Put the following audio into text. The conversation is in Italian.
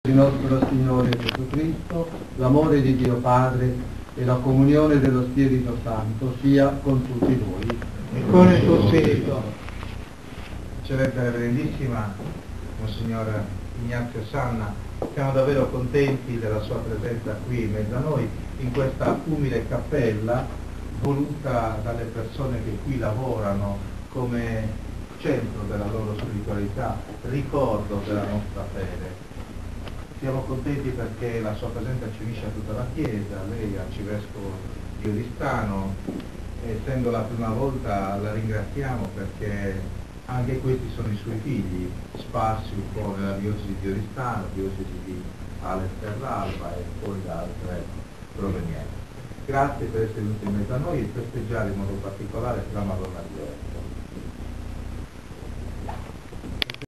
di nostro Signore Gesù Cristo, l'amore di Dio Padre e la comunione dello Spirito Santo sia con tutti voi. E con il tuo Spirito. Eccellenza Reverendissima, Monsignor Ignazio Sanna, siamo davvero contenti della sua presenza qui in mezzo a noi, in questa umile cappella voluta dalle persone che qui lavorano come centro della loro spiritualità, ricordo della nostra fede. Siamo contenti perché la sua presenza ci unisce a tutta la Chiesa, lei Arcivescovo di Oristano, essendo la prima volta la ringraziamo perché anche questi sono i suoi figli, sparsi un po' nella diocesi di Oristano, diocesi di Ales Terralba e poi da altre provenienze. Grazie per essere venuti in mezzo a noi e festeggiare in modo particolare la Madonna di Dio.